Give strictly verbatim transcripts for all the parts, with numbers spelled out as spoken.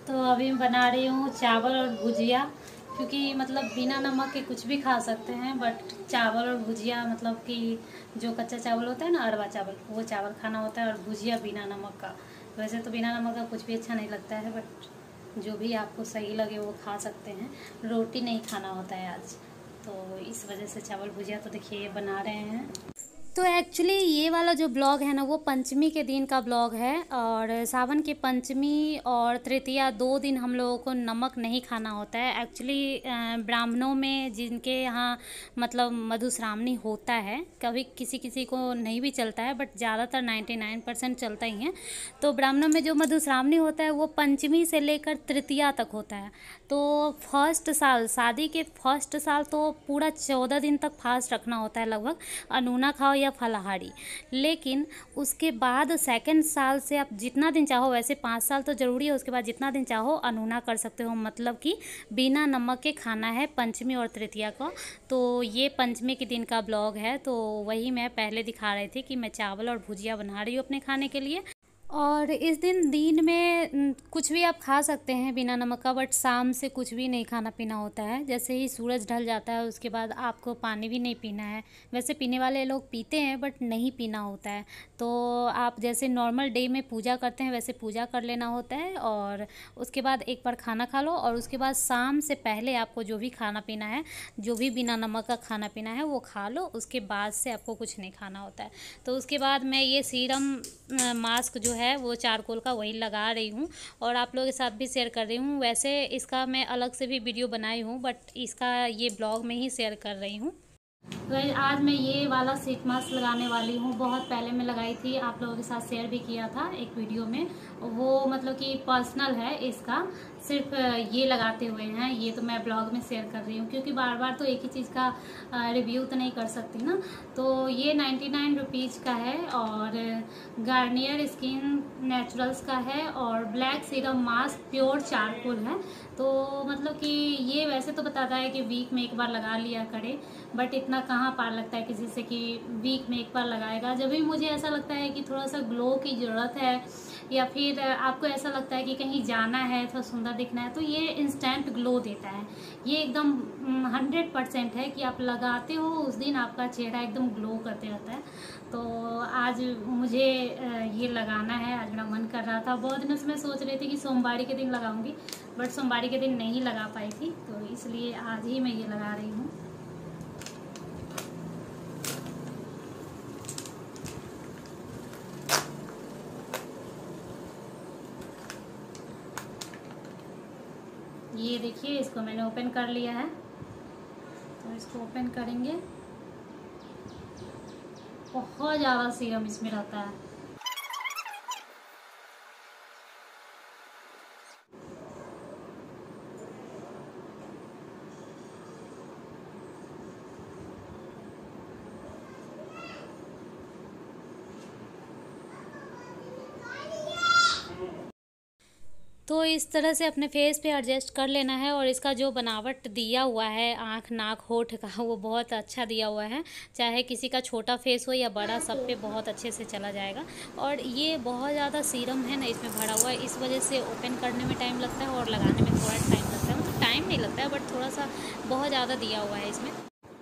तो अभी मैं बना रही हूँ चावल और भुजिया, क्योंकि मतलब बिना नमक के कुछ भी खा सकते हैं, बट चावल और भुजिया मतलब कि जो कच्चा चावल होता है ना, अरवा चावल, वो चावल खाना होता है, और भुजिया बिना नमक का। वैसे तो बिना नमक का कुछ भी अच्छा नहीं लगता है, बट जो भी आपको सही लगे वो खा सकते हैं। रोटी नहीं खाना होता है आज, तो इस वजह से चावल भुजिया तो देखिए ये बना रहे हैं। तो एक्चुअली ये वाला जो ब्लॉग है ना, वो पंचमी के दिन का ब्लॉग है, और सावन की पंचमी और तृतीया दो दिन हम लोगों को नमक नहीं खाना होता है। एक्चुअली ब्राह्मणों में जिनके यहाँ मतलब मधुश्रावणी होता है, कभी किसी किसी को नहीं भी चलता है, बट ज़्यादातर निन्यानवे परसेंट चलता ही है। तो ब्राह्मणों में जो मधुश्रावणी होता है वो पंचमी से लेकर तृतीया तक होता है। तो फर्स्ट साल, शादी के फर्स्ट साल तो पूरा चौदह दिन तक फास्ट रखना होता है लगभग, अनूना खाओ या फलाहारी। लेकिन उसके बाद सेकंड साल से आप जितना दिन चाहो, वैसे पाँच साल तो ज़रूरी है, उसके बाद जितना दिन चाहो अनूना कर सकते हो, मतलब कि बिना नमक के खाना है पंचमी और तृतीया को। तो ये पंचमी के दिन का ब्लॉग है, तो वही मैं पहले दिखा रही थी कि मैं चावल और भुजिया बना रही हूँ अपने खाने के लिए। और इस दिन दिन में कुछ भी आप खा सकते हैं बिना नमक का, बट शाम से कुछ भी नहीं खाना पीना होता है। जैसे ही सूरज ढल जाता है उसके बाद आपको पानी भी नहीं पीना है। वैसे पीने वाले लोग पीते हैं, बट नहीं पीना होता है। तो आप जैसे नॉर्मल डे में पूजा करते हैं वैसे पूजा कर लेना होता है, और उसके बाद एक बार खाना खा लो, और उसके बाद शाम से पहले आपको जो भी खाना पीना है, जो भी बिना नमक का खाना पीना है वो खा लो। उसके बाद से आपको कुछ नहीं खाना होता है। तो उसके बाद मैं ये सीरम मास्क जो है वो चारकोल का वही लगा रही हूँ, और आप लोगों के साथ भी शेयर कर रही हूँ। वैसे इसका मैं अलग से भी वीडियो बनाई हूँ, बट इसका ये ब्लॉग में ही शेयर कर रही हूँ। तो आज मैं ये वाला शीट मास्क लगाने वाली हूँ। बहुत पहले मैं लगाई थी, आप लोगों के साथ शेयर भी किया था एक वीडियो में। वो मतलब कि पर्सनल है, इसका सिर्फ ये लगाते हुए हैं। ये तो मैं ब्लॉग में शेयर कर रही हूँ, क्योंकि बार बार तो एक ही चीज़ का रिव्यू तो नहीं कर सकती ना। तो ये नाइन्टी नाइन रुपीज़ का है, और गार्नियर स्किन नेचुरल्स का है, और black serum mask pure charcoal है। तो मतलब कि ये वैसे तो बताता है कि वीक में एक बार लगा लिया करे, बट इतना कहाँ पार लगता है किसी से कि वीक में एक बार लगाएगा। जब भी मुझे ऐसा लगता है कि थोड़ा सा ग्लो की ज़रूरत है, या फिर आपको ऐसा लगता है कि कहीं जाना है, थोड़ा सुंदर दिखना है, तो ये इंस्टेंट ग्लो देता है। ये एकदम हंड्रेड परसेंट है कि आप लगाते हो उस दिन आपका चेहरा एकदम ग्लो करते रहता है। तो आज मुझे ये लगाना है, आज मेरा मन कर रहा था। बहुत दिनों से मैं सोच रही थी कि सोमवारी के दिन लगाऊंगी, बट सोमवारी के दिन नहीं लगा पाई थी, तो इसलिए आज ही मैं ये लगा रही हूँ। ये देखिए, इसको मैंने ओपन कर लिया है, तो इसको ओपन करेंगे। बहुत ज़्यादा सीरम इसमें रहता है। तो इस तरह से अपने फेस पे एडजस्ट कर लेना है, और इसका जो बनावट दिया हुआ है आँख नाक होठ का, वो बहुत अच्छा दिया हुआ है। चाहे किसी का छोटा फेस हो या बड़ा, सब पे बहुत अच्छे से चला जाएगा। और ये बहुत ज़्यादा सीरम है ना इसमें भरा हुआ है, इस वजह से ओपन करने में टाइम लगता है और लगाने में थोड़ा टाइम लगता है। मतलब टाइम नहीं लगता है, बट थोड़ा सा बहुत ज़्यादा दिया हुआ है इसमें।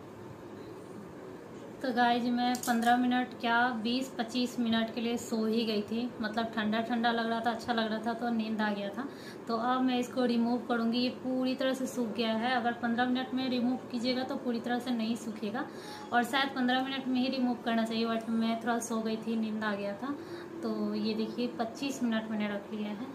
तो गाइज मैं पंद्रह मिनट क्या बीस पच्चीस मिनट के लिए सो ही गई थी। मतलब ठंडा ठंडा लग रहा था, अच्छा लग रहा था, तो नींद आ गया था। तो अब मैं इसको रिमूव करूँगी। ये पूरी तरह से सूख गया है। अगर पंद्रह मिनट में रिमूव कीजिएगा तो पूरी तरह से नहीं सूखेगा, और शायद पंद्रह मिनट में ही रिमूव करना चाहिए, बट मैं थोड़ा सो गई थी, नींद आ गया था। तो ये देखिए पच्चीस मिनट मैंने रख लिया है।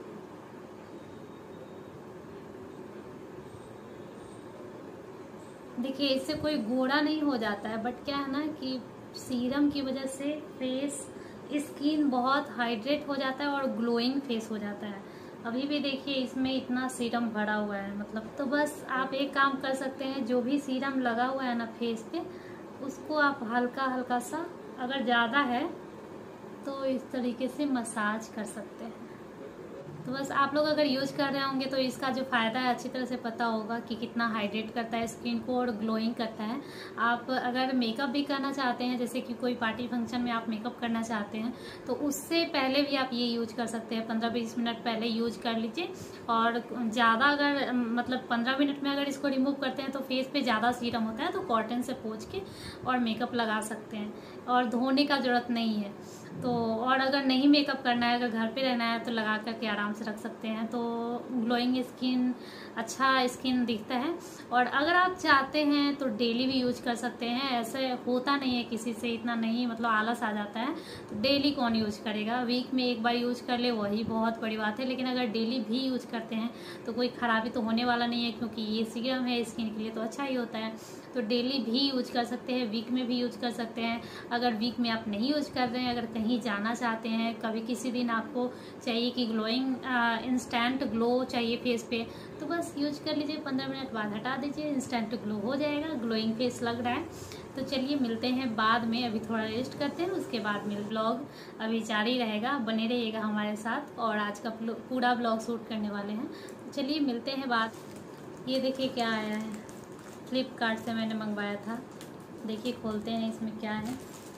देखिए इससे कोई गोरा नहीं हो जाता है, बट क्या है ना कि सीरम की वजह से फेस स्किन बहुत हाइड्रेट हो जाता है और ग्लोइंग फेस हो जाता है। अभी भी देखिए इसमें इतना सीरम भरा हुआ है। मतलब तो बस आप एक काम कर सकते हैं, जो भी सीरम लगा हुआ है ना फेस पे, उसको आप हल्का हल्का सा, अगर ज़्यादा है तो इस तरीके से मसाज कर सकते हैं। तो बस आप लोग अगर यूज कर रहे होंगे तो इसका जो फ़ायदा है अच्छी तरह से पता होगा कि कितना हाइड्रेट करता है स्किन को और ग्लोइंग करता है। आप अगर मेकअप भी करना चाहते हैं, जैसे कि कोई पार्टी फंक्शन में आप मेकअप करना चाहते हैं, तो उससे पहले भी आप ये यूज कर सकते हैं। पंद्रह बीस मिनट पहले यूज कर लीजिए। और ज़्यादा अगर मतलब पंद्रह मिनट में अगर इसको रिमूव करते हैं तो फेस पे ज़्यादा सीरम होता है, तो कॉटन से पोंछ के और मेकअप लगा सकते हैं और धोने का ज़रूरत नहीं है। तो और अगर नहीं मेकअप करना है, अगर घर पे रहना है, तो लगा करके आराम से रख सकते हैं। तो ग्लोइंग स्किन, अच्छा स्किन दिखता है। और अगर आप चाहते हैं तो डेली भी यूज कर सकते हैं। ऐसे होता नहीं है किसी से, इतना नहीं मतलब आलस आ जाता है तो डेली कौन यूज करेगा। वीक में एक बार यूज कर ले वही बहुत बड़ी बात है, लेकिन अगर डेली भी यूज करते हैं तो कोई खराबी तो होने वाला नहीं है, क्योंकि ये सीरम है स्किन के लिए तो अच्छा ही होता है। तो डेली भी यूज कर सकते हैं, वीक में भी यूज कर सकते हैं। अगर वीक में आप नहीं यूज कर रहे हैं, अगर कहीं जाना चाहते हैं, कभी किसी दिन आपको चाहिए कि ग्लोइंग इंस्टेंट ग्लो चाहिए फेस पे, तो बस यूज कर लीजिए। पंद्रह मिनट बाद हटा दीजिए, इंस्टेंट ग्लो हो जाएगा। ग्लोइंग फेस लग रहा है। तो चलिए मिलते हैं बाद में, अभी थोड़ा रेस्ट करते हैं, उसके बाद मिल ब्लॉग अभी जारी रहेगा, बने रहिएगा हमारे साथ। और आज का पूरा ब्लॉग शूट करने वाले हैं, तो चलिए मिलते हैं बाद। ये देखिए क्या आया है, फ्लिपकार्ट से मैंने मंगवाया था। देखिए खोलते हैं इसमें क्या है।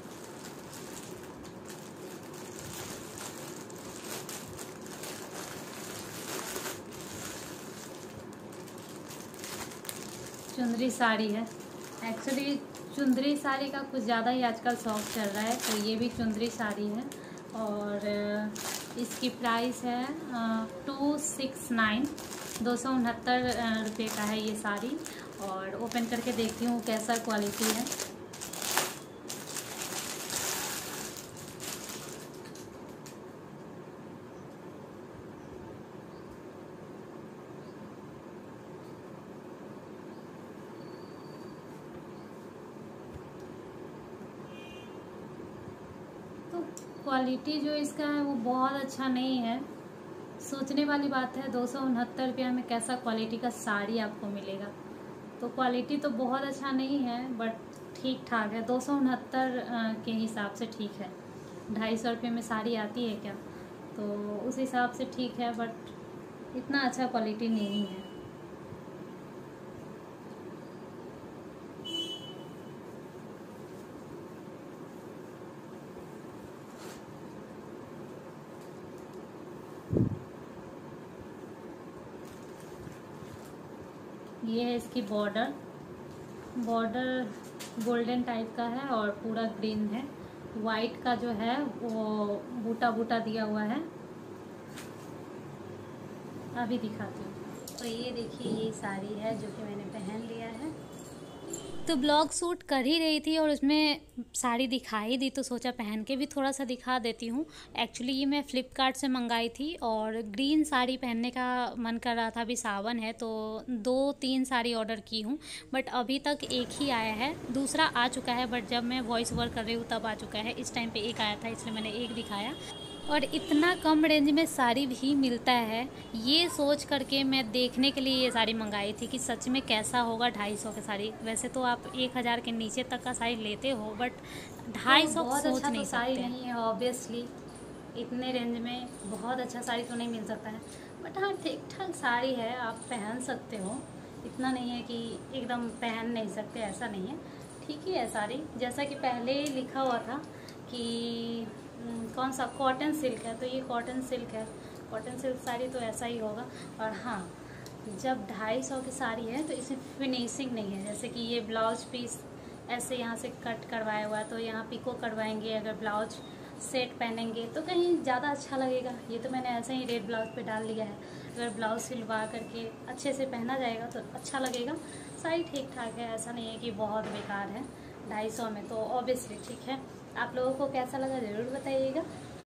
चुंदरी साड़ी है। एक्चुअली चुंदरी साड़ी का कुछ ज़्यादा ही आजकल शौक चल रहा है, तो ये भी चुंदरी साड़ी है। और इसकी प्राइस है टू सिक्स नाइन दो सौ उनहत्तर रुपये का है ये साड़ी। और ओपन करके देखती हूँ कैसा क्वालिटी है। तो क्वालिटी जो इसका है वो बहुत अच्छा नहीं है। सोचने वाली बात है, दो सौ उनहत्तर रुपया में कैसा क्वालिटी का साड़ी आपको मिलेगा। तो क्वालिटी तो बहुत अच्छा नहीं है, बट ठीक ठाक है। दो सौ उनहत्तर के हिसाब से ठीक है। ढाई सौ रुपये में साड़ी आती है क्या, तो उस हिसाब से ठीक है, बट इतना अच्छा क्वालिटी नहीं है। ये है इसकी बॉर्डर। बॉर्डर गोल्डन टाइप का है और पूरा ग्रीन है। वाइट का जो है वो बूटा बूटा दिया हुआ है। अभी दिखाती हूँ। तो ये देखिए ये साड़ी है जो कि मैंने पहन लिया है। तो ब्लॉग शूट कर ही रही थी और उसमें साड़ी दिखाई दी, तो सोचा पहन के भी थोड़ा सा दिखा देती हूँ। एक्चुअली ये मैं फ़्लिपकार्ट से मंगाई थी और ग्रीन साड़ी पहनने का मन कर रहा था। अभी सावन है तो दो तीन साड़ी ऑर्डर की हूँ, बट अभी तक एक ही आया है। दूसरा आ चुका है, बट जब मैं वॉइस ओवर कर रही हूँ तब आ चुका है। इस टाइम पे एक आया था, इसलिए मैंने एक दिखाया। और इतना कम रेंज में साड़ी भी मिलता है, ये सोच करके मैं देखने के लिए ये साड़ी मंगाई थी कि सच में कैसा होगा ढाई सौ की साड़ी। वैसे तो आप एक हज़ार के नीचे तक का साड़ी लेते हो, बट ढाई सौ सोच अच्छा नहीं सकते। साड़ी नहीं है ऑब्वियसली, इतने रेंज में बहुत अच्छा साड़ी तो नहीं मिल सकता है, बट हाँ ठीक ठाक साड़ी है, आप पहन सकते हो। इतना नहीं है कि एकदम पहन नहीं सकते, ऐसा नहीं है, ठीक ही है साड़ी। जैसा कि पहले ही लिखा हुआ था कि कौन सा कॉटन सिल्क है, तो ये कॉटन सिल्क है। कॉटन सिल्क साड़ी तो ऐसा ही होगा। और हाँ, जब ढाई सौ की साड़ी है तो इसमें फिनिशिंग नहीं है। जैसे कि ये ब्लाउज पीस ऐसे यहाँ से कट करवाया हुआ है, तो यहाँ पिको करवाएंगे। अगर ब्लाउज सेट पहनेंगे तो कहीं ज़्यादा अच्छा लगेगा। ये तो मैंने ऐसे ही रेड ब्लाउज पे डाल लिया है। अगर ब्लाउज सिलवा करके अच्छे से पहना जाएगा तो अच्छा लगेगा। साड़ी ठीक ठाक है, ऐसा नहीं है कि बहुत बेकार है। ढाई सौ में तो ऑब्वियसली ठीक है। आप लोगों को कैसा लगा ज़रूर बताइएगा।